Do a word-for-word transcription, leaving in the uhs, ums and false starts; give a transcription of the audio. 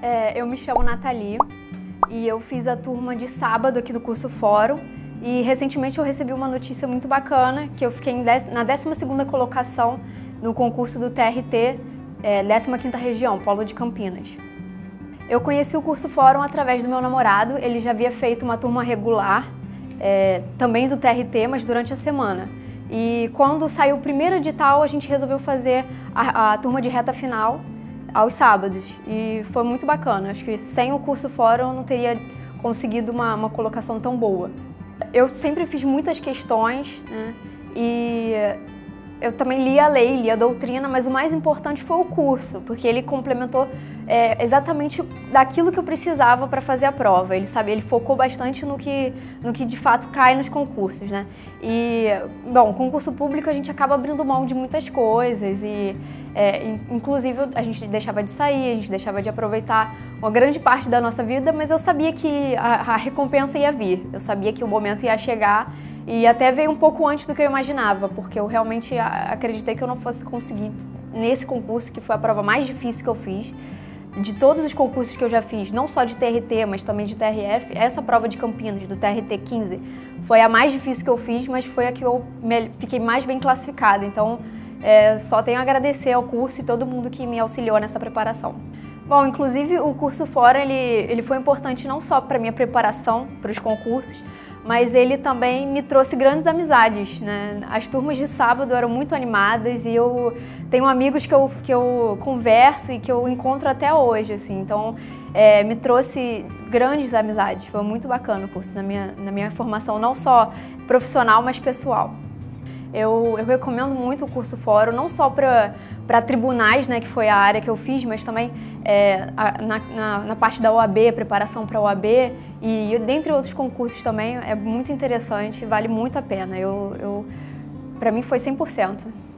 É, eu me chamo Nathalie e eu fiz a turma de sábado aqui do curso Fórum e recentemente eu recebi uma notícia muito bacana que eu fiquei na décima segunda colocação no concurso do T R T, é, décima quinta Região, Polo de Campinas. Eu conheci o curso Fórum através do meu namorado, ele já havia feito uma turma regular, é, também do T R T, mas durante a semana. E quando saiu o primeiro edital, a gente resolveu fazer a, a turma de reta final aos sábados. E foi muito bacana. Acho que sem o curso Fórum eu não teria conseguido uma, uma colocação tão boa. Eu sempre fiz muitas questões, né? E eu também li a lei, li a doutrina, mas o mais importante foi o curso, porque ele complementou é, exatamente daquilo que eu precisava para fazer a prova. Ele, sabe, ele focou bastante no que, no que de fato cai nos concursos, né? E, bom, concurso público a gente acaba abrindo mão de muitas coisas e, é, inclusive, a gente deixava de sair, a gente deixava de aproveitar uma grande parte da nossa vida, mas eu sabia que a, a recompensa ia vir, eu sabia que o momento ia chegar. E até veio um pouco antes do que eu imaginava, porque eu realmente acreditei que eu não fosse conseguir nesse concurso, que foi a prova mais difícil que eu fiz. De todos os concursos que eu já fiz, não só de T R T, mas também de T R F, essa prova de Campinas, do T R T quinze, foi a mais difícil que eu fiz, mas foi a que eu fiquei mais bem classificada. Então, é, só tenho a agradecer ao curso e todo mundo que me auxiliou nessa preparação. Bom, inclusive o curso Fórum, ele, ele foi importante não só para minha preparação para os concursos, mas ele também me trouxe grandes amizades, né? As turmas de sábado eram muito animadas e eu tenho amigos que eu, que eu converso e que eu encontro até hoje, assim. Então, é, me trouxe grandes amizades. Foi muito bacana o curso na minha, na minha formação, não só profissional, mas pessoal. Eu, eu recomendo muito o curso Fórum, não só para tribunais, né, que foi a área que eu fiz, mas também é, a, na, na, na parte da O A B, preparação para a O A B e, e dentre outros concursos também, é muito interessante, vale muito a pena. Eu, eu, para mim foi cem por cento.